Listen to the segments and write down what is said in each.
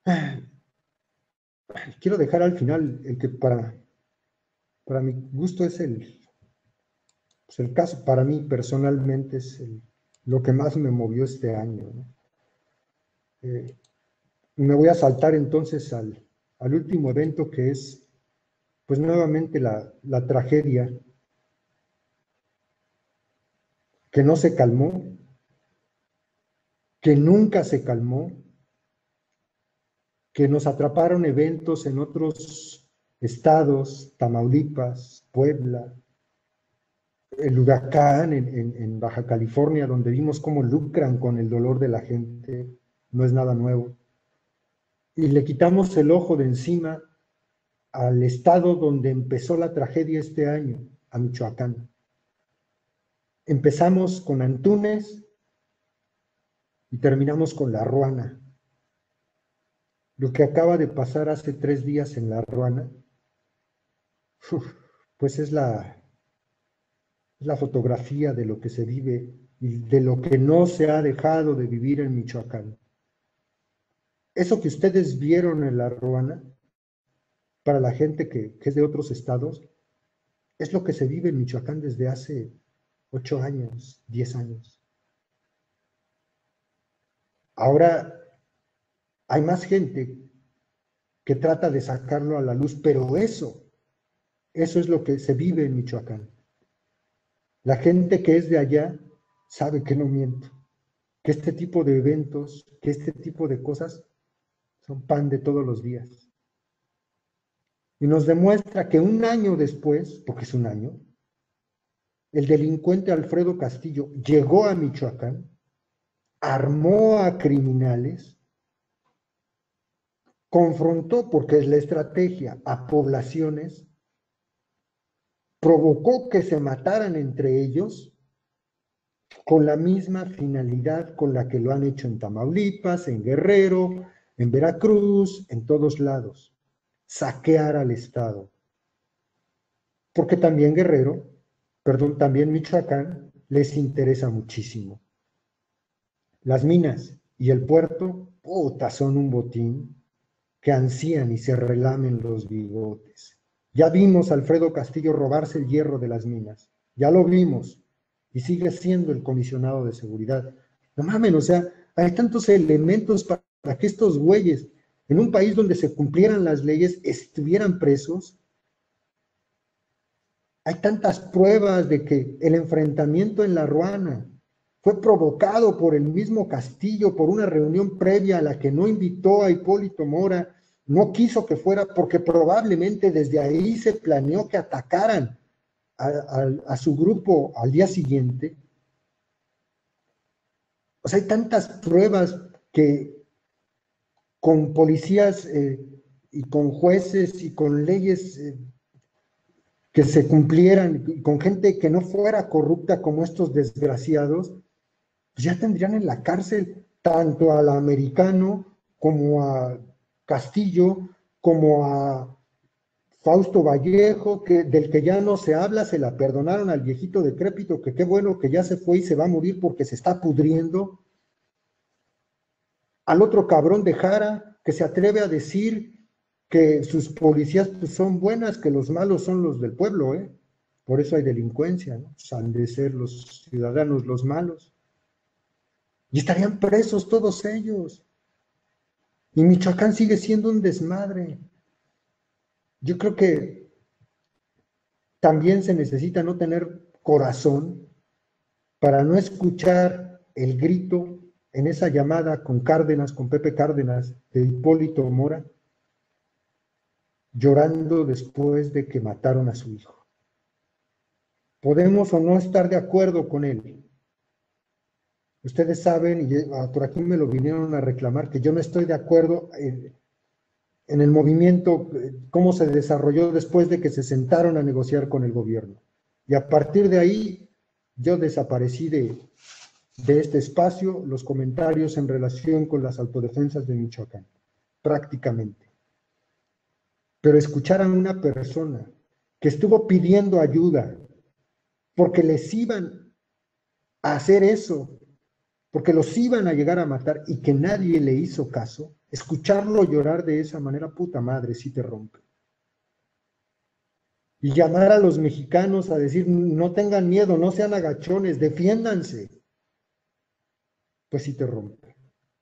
Quiero dejar al final el que para mi gusto es pues el caso, para mí personalmente es lo que más me movió este año, ¿no? Me voy a saltar entonces al último evento, que es pues nuevamente la tragedia que no se calmó, que nunca se calmó, que nos atraparon eventos en otros estados, Tamaulipas, Puebla, el huracán en Baja California, donde vimos cómo lucran con el dolor de la gente, no es nada nuevo. Y le quitamos el ojo de encima al estado donde empezó la tragedia este año, a Michoacán. Empezamos con Antunes y terminamos con La Ruana. Lo que acaba de pasar hace 3 días en La Ruana, pues es la fotografía de lo que se vive y de lo que no se ha dejado de vivir en Michoacán. Eso que ustedes vieron en La Ruana, para la gente que es de otros estados, es lo que se vive en Michoacán desde hace 8 años, 10 años. Ahora hay más gente que trata de sacarlo a la luz, pero eso es lo que se vive en Michoacán. La gente que es de allá sabe que no miento, que este tipo de eventos, que este tipo de cosas son pan de todos los días. Y nos demuestra que un año después, porque es un año, el delincuente Alfredo Castillo llegó a Michoacán, armó a criminales, confrontó, porque es la estrategia, a poblaciones, provocó que se mataran entre ellos con la misma finalidad con la que lo han hecho en Tamaulipas, en Guerrero, en Veracruz, en todos lados, saquear al Estado. Porque también también Michoacán les interesa muchísimo. Las minas y el puerto, puta, son un botín que ansían y se relamen los bigotes. Ya vimos a Alfredo Castillo robarse el hierro de las minas, ya lo vimos, y sigue siendo el comisionado de seguridad. No mames, o sea, hay tantos elementos para que estos güeyes, en un país donde se cumplieran las leyes, estuvieran presos. Hay tantas pruebas de que el enfrentamiento en La Ruana fue provocado por el mismo Castillo, por una reunión previa a la que no invitó a Hipólito Mora, no quiso que fuera, porque probablemente desde ahí se planeó que atacaran a su grupo al día siguiente. O sea, hay tantas pruebas que con policías y con jueces y con leyes que se cumplieran, con gente que no fuera corrupta como estos desgraciados, pues ya tendrían en la cárcel tanto al americano como a Castillo, como a Fausto Vallejo, del que ya no se habla, se la perdonaron al viejito decrépito, que qué bueno que ya se fue y se va a morir porque se está pudriendo. Al otro cabrón de Jara, que se atreve a decir que sus policías pues, son buenas, que los malos son los del pueblo, ¿eh? Por eso hay delincuencia, ¿no? Pues han de ser los ciudadanos los malos. Y estarían presos todos ellos. Y Michoacán sigue siendo un desmadre. Yo creo que también se necesita no tener corazón para no escuchar el grito en esa llamada con Cárdenas, con Pepe Cárdenas, de Hipólito Mora, llorando después de que mataron a su hijo. Podemos o no estar de acuerdo con él. Ustedes saben, y por aquí me lo vinieron a reclamar, que yo no estoy de acuerdo en el movimiento, cómo se desarrolló después de que se sentaron a negociar con el gobierno. Y a partir de ahí, yo desaparecí de este espacio los comentarios en relación con las autodefensas de Michoacán, prácticamente. Pero escuchar a una persona que estuvo pidiendo ayuda porque les iban a hacer eso, porque los iban a llegar a matar y que nadie le hizo caso, escucharlo llorar de esa manera, puta madre, sí te rompe. Y llamar a los mexicanos a decir, no tengan miedo, no sean agachones, defiéndanse, pues sí te rompe.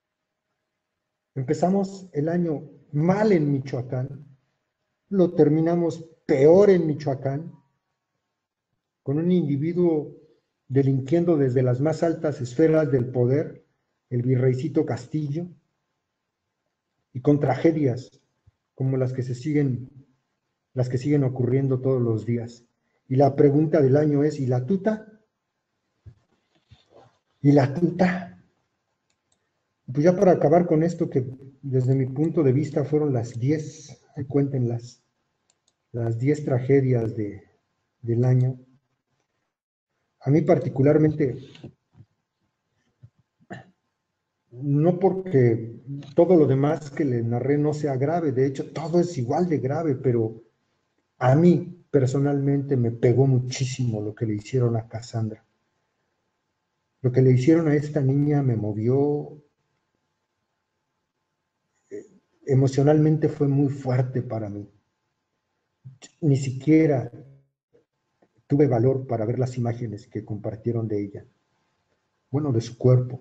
Empezamos el año mal en Michoacán, lo terminamos peor en Michoacán, con un individuo delinquiendo desde las más altas esferas del poder, el virreycito Castillo, y con tragedias como las que siguen ocurriendo todos los días. Y la pregunta del año es, ¿y la tuta? ¿Y la tuta? Pues ya para acabar con esto, que desde mi punto de vista fueron las 10, cuéntenlas, las 10 tragedias del año. A mí particularmente, no porque todo lo demás que le narré no sea grave, de hecho todo es igual de grave, pero a mí personalmente me pegó muchísimo lo que le hicieron a Cassandra. Lo que le hicieron a esta niña me movió, emocionalmente fue muy fuerte para mí. Ni siquiera tuve valor para ver las imágenes que compartieron de ella, bueno, de su cuerpo.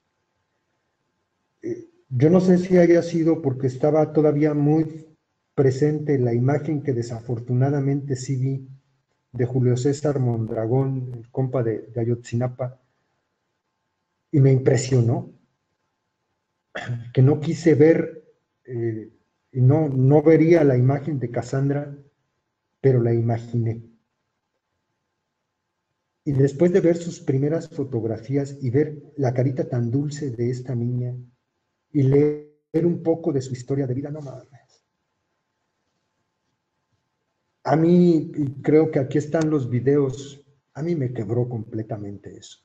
Yo no sé si haya sido porque estaba todavía muy presente la imagen que desafortunadamente sí vi de Julio César Mondragón, el compa de Ayotzinapa, y me impresionó, que no quise ver, y no vería la imagen de Cassandra, pero la imaginé. Y después de ver sus primeras fotografías y ver la carita tan dulce de esta niña y leer un poco de su historia de vida, no mames. A mí, y creo que aquí están los videos, a mí me quebró completamente eso.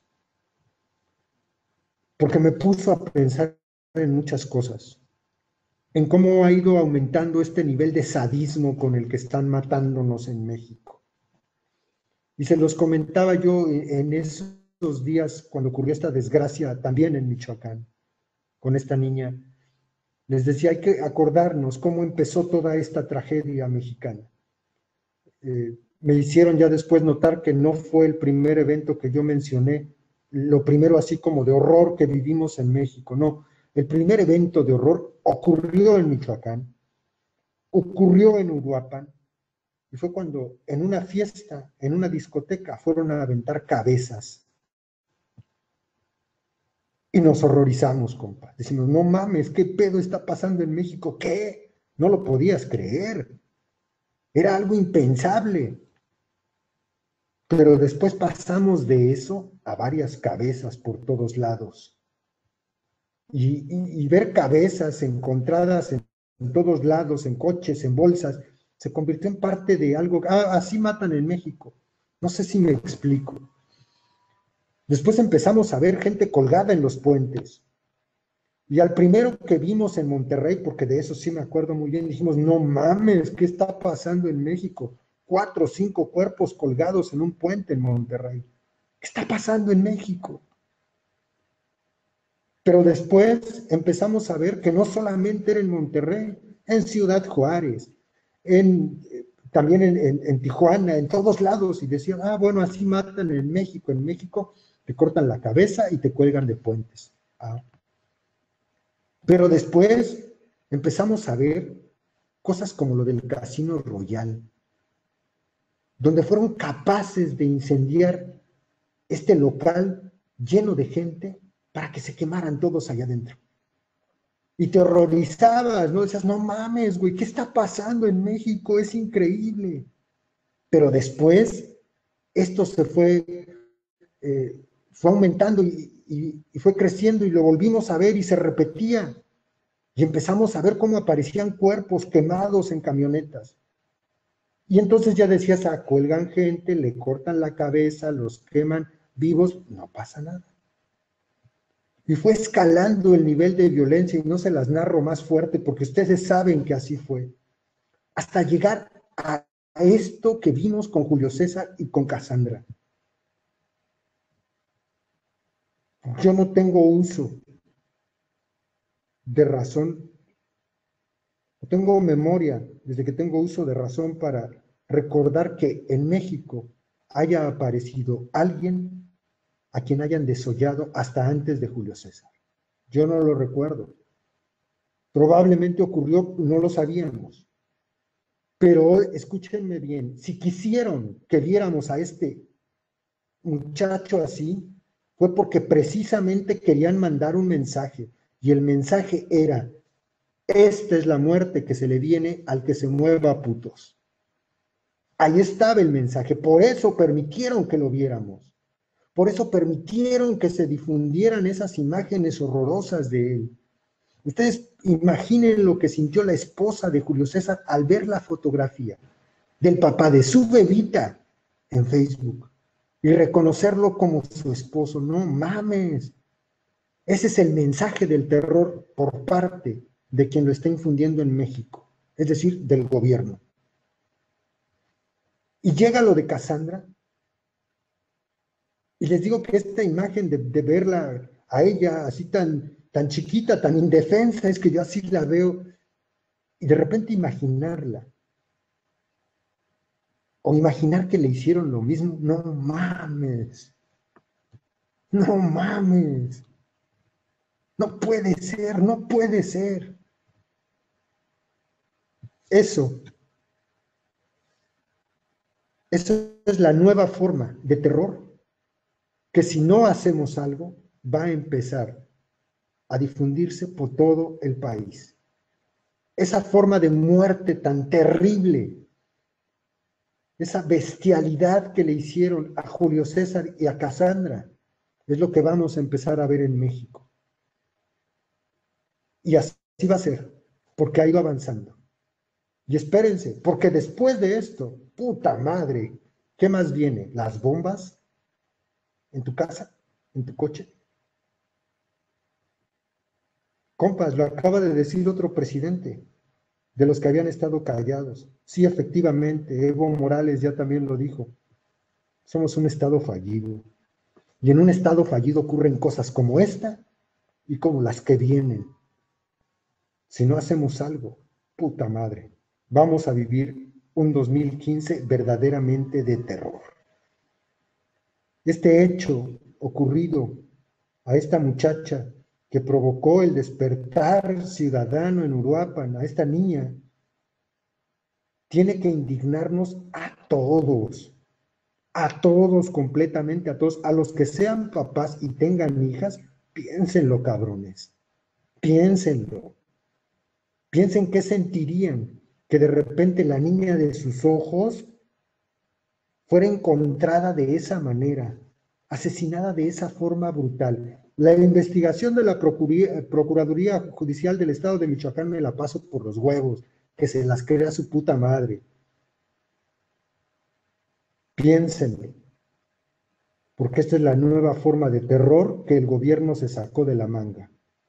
Porque me puso a pensar en muchas cosas. En cómo ha ido aumentando este nivel de sadismo con el que están matándonos en México. Y se los comentaba yo en esos días cuando ocurrió esta desgracia también en Michoacán, con esta niña. Les decía, hay que acordarnos cómo empezó toda esta tragedia mexicana. Me hicieron ya después notar que no fue el primer evento que yo mencioné, lo primero así como de horror que vivimos en México, no. El primer evento de horror ocurrió en Michoacán, ocurrió en Uruapan, y fue cuando en una fiesta, en una discoteca, fueron a aventar cabezas. Y nos horrorizamos, compa. Decimos, no mames, ¿qué pedo está pasando en México? ¿Qué? No lo podías creer. Era algo impensable. Pero después pasamos de eso a varias cabezas por todos lados. Y ver cabezas encontradas en todos lados, en coches, en bolsas, se convirtió en parte de algo. Así matan en México. No sé si me explico. Después empezamos a ver gente colgada en los puentes. Y al primero que vimos en Monterrey, porque de eso sí me acuerdo muy bien, dijimos, no mames, ¿qué está pasando en México? 4 o 5 cuerpos colgados en un puente en Monterrey. ¿Qué está pasando en México? Pero después empezamos a ver que no solamente era en Monterrey, en Ciudad Juárez, también en Tijuana, en todos lados, y decían, bueno, así matan en México te cortan la cabeza y te cuelgan de puentes. Pero después empezamos a ver cosas como lo del Casino Royal, donde fueron capaces de incendiar este local lleno de gente para que se quemaran todos allá adentro. Y te horrorizabas, ¿no? Decías, no mames, güey, ¿qué está pasando en México? Es increíble. Pero después esto fue aumentando y fue creciendo y lo volvimos a ver y se repetía. Y empezamos a ver cómo aparecían cuerpos quemados en camionetas. Y entonces ya decías, cuelgan gente, le cortan la cabeza, los queman vivos, no pasa nada. Y fue escalando el nivel de violencia, y no se las narro más fuerte porque ustedes saben que así fue, hasta llegar a esto que vimos con Julio César y con Cassandra. Yo no tengo uso de razón, no tengo memoria desde que tengo uso de razón para recordar que en México haya aparecido alguien a quien hayan desollado hasta antes de Julio César. Yo no lo recuerdo. Probablemente ocurrió, no lo sabíamos. Pero escúchenme bien, si quisieron que viéramos a este muchacho así, fue porque precisamente querían mandar un mensaje. Y el mensaje era, esta es la muerte que se le viene al que se mueva a putos. Ahí estaba el mensaje, por eso permitieron que lo viéramos. Por eso permitieron que se difundieran esas imágenes horrorosas de él. Ustedes imaginen lo que sintió la esposa de Julio César al ver la fotografía del papá de su bebita en Facebook y reconocerlo como su esposo. No mames. Ese es el mensaje del terror por parte de quien lo está infundiendo en México, es decir, del gobierno. Y llega lo de Cassandra, y les digo que esta imagen de verla a ella así tan chiquita, tan indefensa, es que yo así la veo, y de repente imaginarla, o imaginar que le hicieron lo mismo, no mames, no mames, no puede ser, no puede ser. Eso es la nueva forma de terror que si no hacemos algo va a empezar a difundirse por todo el país. Esa forma de muerte tan terrible, esa bestialidad que le hicieron a Julio César y a Cassandra, es lo que vamos a empezar a ver en México. Y así va a ser, porque ha ido avanzando. Y espérense, porque después de esto, puta madre, ¿qué más viene? ¿Las bombas en tu casa, en tu coche? Compas, lo acaba de decir otro presidente, de los que habían estado callados. Sí, efectivamente, Evo Morales ya también lo dijo. Somos un estado fallido. Y en un estado fallido ocurren cosas como esta y como las que vienen. Si no hacemos algo, puta madre, vamos a vivir un 2015 verdaderamente de terror. Este hecho ocurrido a esta muchacha que provocó el despertar ciudadano en Uruapan, a esta niña, tiene que indignarnos a todos completamente, a todos, a los que sean papás y tengan hijas, piénsenlo, cabrones, piénsenlo. Piensen qué sentirían que de repente la niña de sus ojos fuera encontrada de esa manera, asesinada de esa forma brutal. La investigación de la Procuraduría Judicial del Estado de Michoacán me la paso por los huevos, que se las crea su puta madre. Piénsenlo, porque esta es la nueva forma de terror que el gobierno se sacó de la manga.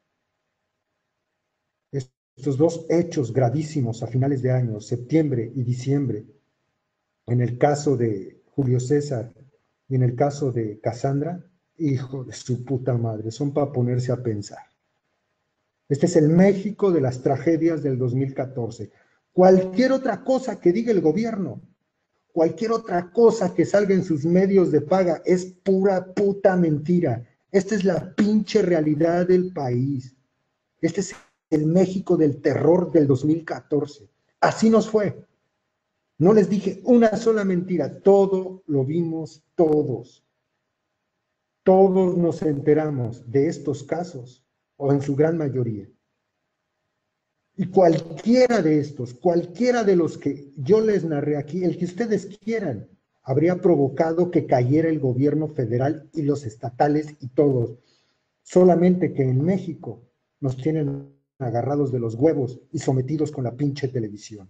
Estos dos hechos gravísimos a finales de año, septiembre y diciembre, en el caso de Julio César y en el caso de Cassandra, hijo de su puta madre, son para ponerse a pensar. Este es el México de las tragedias del 2014. Cualquier otra cosa que diga el gobierno, cualquier otra cosa que salga en sus medios de paga es pura puta mentira. Esta es la pinche realidad del país. Este es el México del terror del 2014. Así nos fue. No les dije una sola mentira, todo lo vimos todos. Todos nos enteramos de estos casos, o en su gran mayoría. Y cualquiera de estos, cualquiera de los que yo les narré aquí, el que ustedes quieran, habría provocado que cayera el gobierno federal y los estatales y todos. Solamente que en México nos tienen agarrados de los huevos y sometidos con la pinche televisión.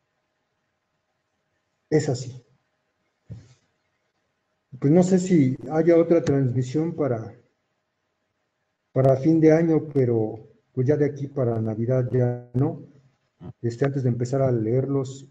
Es así. Pues no sé si haya otra transmisión para fin de año, pero pues ya de aquí para Navidad ya no. Antes de empezar a leerlos,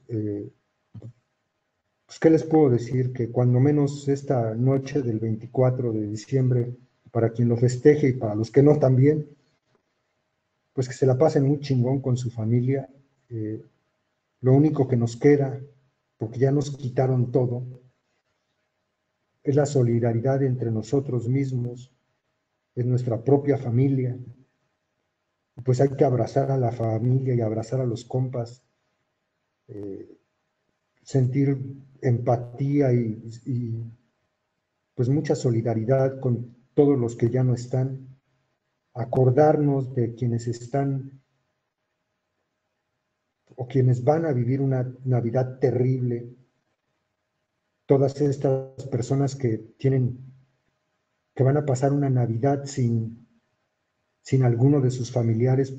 pues qué les puedo decir, que cuando menos esta noche del 24 de diciembre para quien lo festeje y para los que no también, pues que se la pasen muy chingón con su familia. Lo único que nos queda, porque ya nos quitaron todo, es la solidaridad entre nosotros mismos, es nuestra propia familia. Pues hay que abrazar a la familia y abrazar a los compas, sentir empatía y pues mucha solidaridad con todos los que ya no están, acordarnos de quienes están o quienes van a vivir una Navidad terrible, todas estas personas que van a pasar una Navidad sin alguno de sus familiares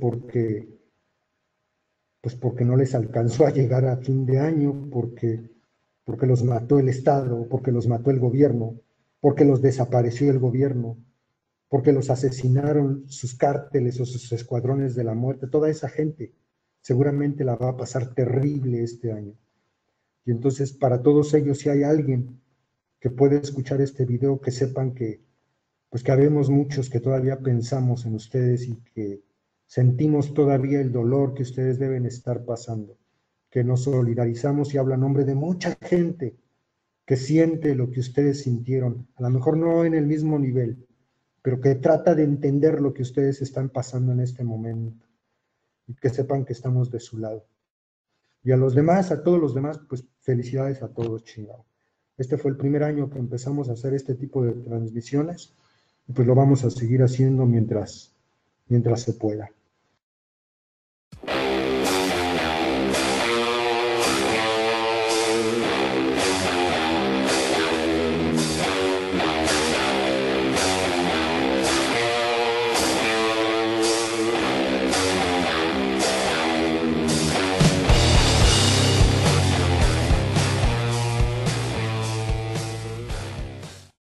porque no les alcanzó a llegar a fin de año, porque los mató el Estado, porque los mató el gobierno, porque los desapareció el gobierno, porque los asesinaron sus cárteles o sus escuadrones de la muerte. Toda esa gente seguramente la va a pasar terrible este año. Y entonces para todos ellos, si hay alguien que puede escuchar este video, que sepan pues que habemos muchos que todavía pensamos en ustedes y que sentimos todavía el dolor que ustedes deben estar pasando, que nos solidarizamos y habla en nombre de mucha gente que siente lo que ustedes sintieron, a lo mejor no en el mismo nivel, pero que trata de entender lo que ustedes están pasando en este momento y que sepan que estamos de su lado. Y a los demás, a todos los demás, pues felicidades a todos, chingado. Este fue el primer año que empezamos a hacer este tipo de transmisiones y pues lo vamos a seguir haciendo mientras se pueda.